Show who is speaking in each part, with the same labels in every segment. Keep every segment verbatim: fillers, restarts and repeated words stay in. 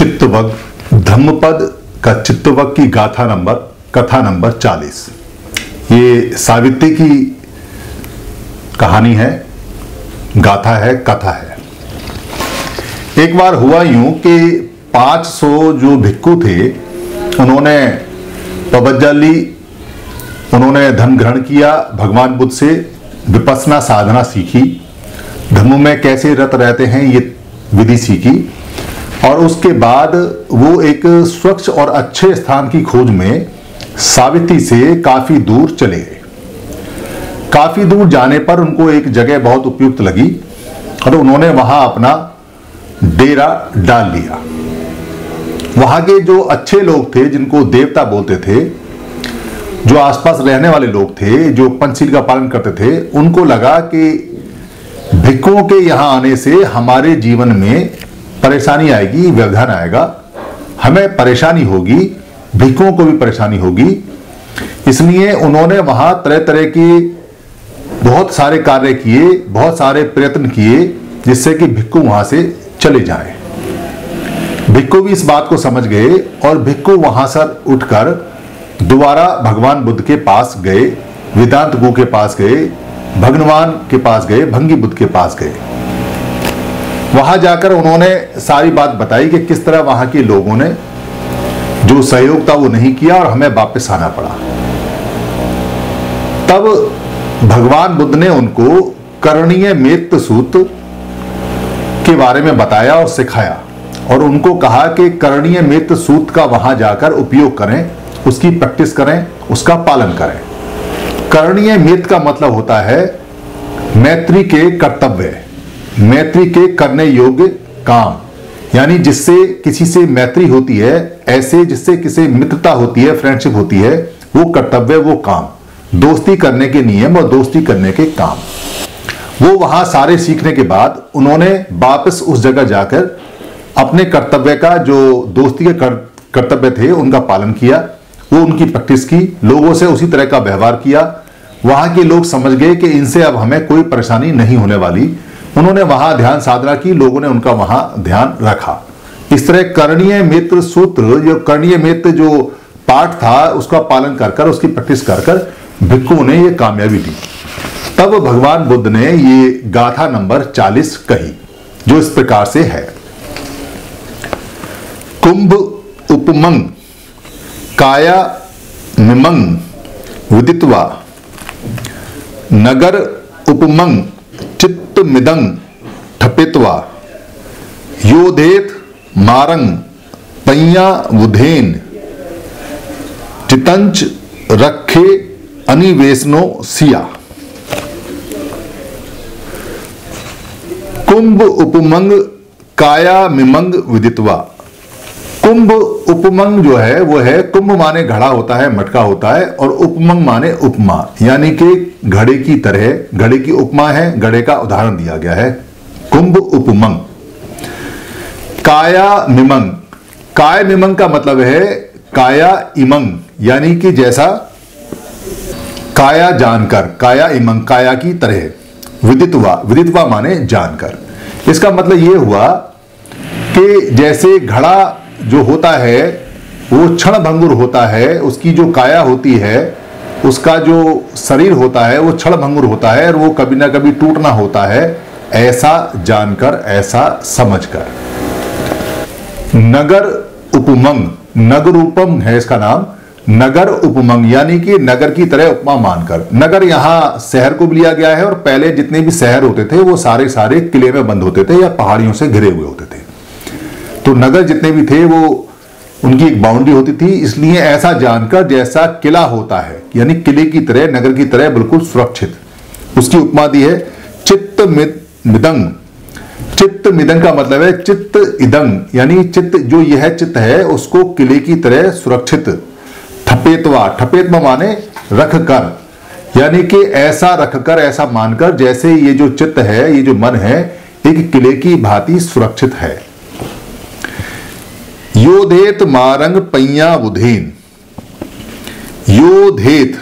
Speaker 1: चित्तवग धम्मपद का चित्तवग की गाथा नंबर कथा नंबर चालीस। ये सावित्री की कहानी है, गाथा है, कथा है। एक बार हुआ यूं कि पाँच सौ जो भिक्खु थे उन्होंने तपस्या ली, उन्होंने धर्म ग्रहण किया, भगवान बुद्ध से विपश्यना साधना सीखी, धम्म में कैसे रत रहते हैं ये विधि सीखी और उसके बाद वो एक स्वच्छ और अच्छे स्थान की खोज में सावित्री से काफी दूर चले गए। काफी दूर जाने पर उनको एक जगह बहुत उपयुक्त लगी और उन्होंने वहां अपना डेरा डाल लिया। वहां के जो अच्छे लोग थे, जिनको देवता बोलते थे, जो आसपास रहने वाले लोग थे, जो पंचशील का पालन करते थे, उनको लगा कि भिक्खुओं के यहां आने से हमारे जीवन में परेशानी आएगी, व्यवधान आएगा, हमें परेशानी होगी, भिक्खुओं को भी परेशानी होगी। इसलिए उन्होंने वहां तरह तरह के बहुत सारे कार्य किए, बहुत सारे प्रयत्न किए जिससे कि भिक्खु वहां से चले जाएं। भिक्खु भी इस बात को समझ गए और भिक्खु वहां से उठकर दोबारा भगवान बुद्ध के पास गए, वेदांत गुरु के पास गए, भगवान के पास गए, भंगी बुद्ध के पास गए। वहां जाकर उन्होंने सारी बात बताई कि किस तरह वहां के लोगों ने जो सहयोग था वो नहीं किया और हमें वापस आना पड़ा। तब भगवान बुद्ध ने उनको करणीय मेत्त सूत्र के बारे में बताया और सिखाया और उनको कहा कि करणीय मेत्त सूत्र का वहां जाकर उपयोग करें, उसकी प्रैक्टिस करें, उसका पालन करें। करणीय मेत्त का मतलब होता है मैत्री के कर्तव्य, मैत्री के करने योग्य काम, यानी जिससे किसी से मैत्री होती है, ऐसे जिससे किसी मित्रता होती है, फ्रेंडशिप होती है, वो कर्तव्य, वो काम, दोस्ती करने के नियम और दोस्ती करने के काम। वो वहां सारे सीखने के बाद उन्होंने वापस उस जगह जाकर अपने कर्तव्य का, जो दोस्ती के कर्तव्य थे, उनका पालन किया, वो उनकी प्रैक्टिस की, लोगों से उसी तरह का व्यवहार किया। वहां के लोग समझ गए कि इनसे अब हमें कोई परेशानी नहीं होने वाली। उन्होंने वहां ध्यान साधना की, लोगों ने उनका वहां ध्यान रखा। इस तरह करणीय मेत्त सूत्र, जो करणीय मेत्त जो पाठ था, उसका पालन कर कर, उसकी प्रैक्टिस कर कर भिक्खुओं ने ये कामयाबी दी। तब भगवान बुद्ध ने ये गाथा नंबर चालीस कही, जो इस प्रकार से है। कुंभ उपमंग काया मिमंग विदित्वा नगर उपमंग चित्त मिदंग ठपित्वा योधेत मारंग पय्या वुधेन चितंच रखे अनिवेशनो सिया। कुंभ उपमंग काया मिमंग विदित्वा। कुंभ उपमंग जो है वो है, कुंभ माने घड़ा होता है, मटका होता है, और उपमंग माने उपमा, यानी कि घड़े की तरह, घड़े की उपमा है, घड़े का उदाहरण दिया गया है। कुंभ उपमंग काया मिमंग। काय मिमंग का मतलब है काया इमंग, यानी कि जैसा काया जानकर, काया इमंग, काया की तरह। विदित्वा, विदित्वा माने जानकर। इसका मतलब यह हुआ कि जैसे घड़ा जो होता है वो क्षण भंगुर होता है, उसकी जो काया होती है, उसका जो शरीर होता है वो क्षण भंगुर होता है और वो कभी ना कभी टूटना होता है, ऐसा जानकर, ऐसा समझकर। नगर उपमंग, नगर उपम है इसका नाम, नगर उपमंग यानी कि नगर की तरह उपमा मानकर। नगर यहां शहर को भी लिया गया है और पहले जितने भी शहर होते थे वो सारे सारे किले में बंद होते थे या पहाड़ियों से घिरे हुए होते थे। तो नगर जितने भी थे वो उनकी एक बाउंड्री होती थी, इसलिए ऐसा जानकर जैसा किला होता है, यानी किले की तरह, नगर की तरह बिल्कुल सुरक्षित, उसकी उपमा दी है। चित्त मिदंग। चित्त मिदंग का मतलब है चित्त इदंग, यानी चित्त जो यह चित्त है उसको किले की तरह सुरक्षित। ठपेतवा, ठपेतवा माने रख कर, यानी कि ऐसा रखकर, ऐसा मानकर जैसे ये जो चित्त है, ये जो मन है, एक किले की भांति सुरक्षित है। योधेत मारंग पय्या वुधेन। योधेत,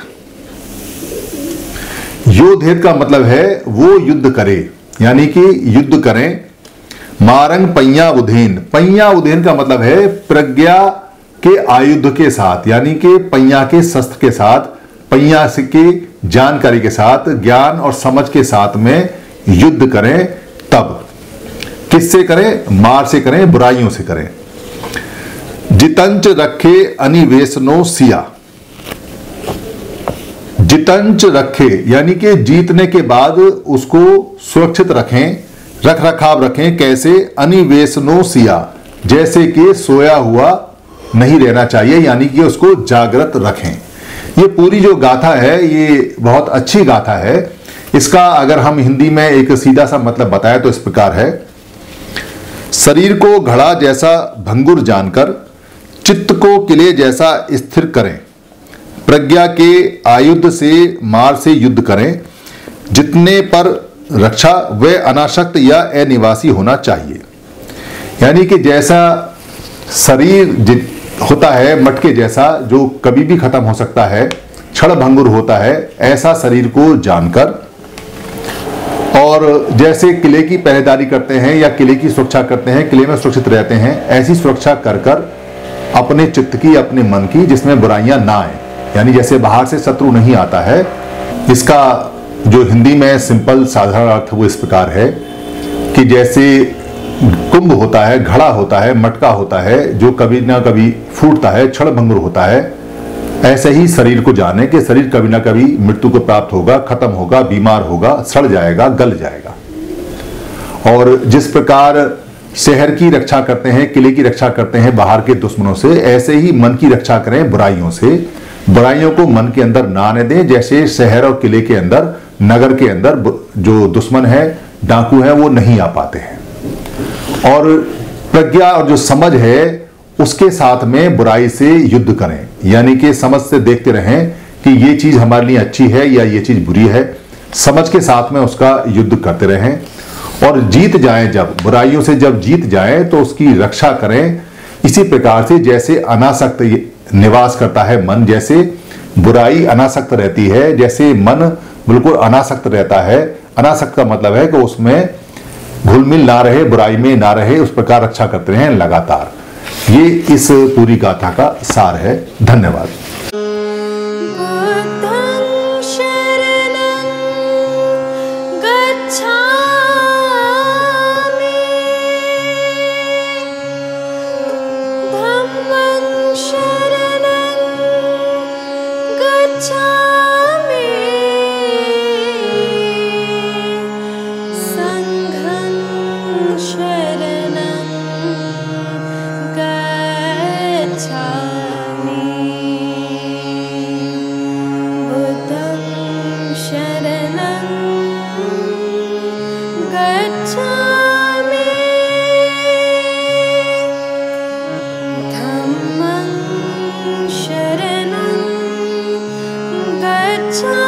Speaker 1: योधेत का मतलब है वो युद्ध करे, यानी कि युद्ध करें, मारंग पैया उधेन, पैया उधेन का मतलब है प्रज्ञा के आयुध के साथ, यानी कि पैया के शस्त्र के साथ, पैया के जानकारी के साथ, ज्ञान और समझ के साथ में युद्ध करें। तब किससे करें? मार से करें, बुराइयों से करें। जितंच रखे अनिवेशनो सिया, जितंच रखे यानी कि जीतने के बाद उसको सुरक्षित रखें, रख रखाव रखें। कैसे? अनिवेशनो सिया, जैसे कि सोया हुआ नहीं रहना चाहिए, यानी कि उसको जागृत रखें। ये पूरी जो गाथा है ये बहुत अच्छी गाथा है। इसका अगर हम हिंदी में एक सीधा सा मतलब बताएं तो इस प्रकार है। शरीर को घड़ा जैसा भंगुर जानकर चित्त को किले जैसा स्थिर करें, प्रज्ञा के आयुध से मार से युद्ध करें। जितने पर रक्षा व अनासक्त या अनिवासी होना चाहिए, यानी कि जैसा शरीर होता है मटके जैसा जो कभी भी खत्म हो सकता है, क्षण भंगुर होता है, ऐसा शरीर को जानकर, और जैसे किले की पहरेदारी करते हैं या किले की सुरक्षा करते हैं, किले में सुरक्षित रहते हैं, ऐसी सुरक्षा कर कर अपने चित्त की, अपने मन की, जिसमें बुराइयां ना आए, यानी जैसे बाहर से शत्रु नहीं आता है। इसका जो हिंदी में सिंपल साधारण अर्थ वो इस प्रकार है कि जैसे कुंभ होता है, घड़ा होता है, मटका होता है जो कभी ना कभी फूटता है, क्षण भंगुर होता है, ऐसे ही शरीर को जाने कि शरीर कभी ना कभी मृत्यु को प्राप्त होगा, खत्म होगा, बीमार होगा, सड़ जाएगा, गल जाएगा। और जिस प्रकार शहर की रक्षा करते हैं, किले की रक्षा करते हैं बाहर के दुश्मनों से, ऐसे ही मन की रक्षा करें बुराइयों से। बुराइयों को मन के अंदर ना आने दें। जैसे शहर और किले के अंदर, नगर के अंदर जो दुश्मन है, डाकू है, वो नहीं आ पाते हैं। और प्रज्ञा और जो समझ है उसके साथ में बुराई से युद्ध करें, यानी कि समझ से देखते रहें कि ये चीज हमारे लिए अच्छी है या ये चीज बुरी है। समझ के साथ में उसका युद्ध करते रहें और जीत जाएं। जब बुराइयों से जब जीत जाएं तो उसकी रक्षा करें। इसी प्रकार से जैसे अनासक्त निवास करता है मन, जैसे बुराई अनासक्त रहती है, जैसे मन बिल्कुल अनासक्त रहता है। अनासक्त का मतलब है कि उसमें घुल मिल ना रहे, बुराई में ना रहे, उस प्रकार रक्षा करते रहें लगातार। ये इस पूरी गाथा का सार है। धन्यवाद।
Speaker 2: Gacchami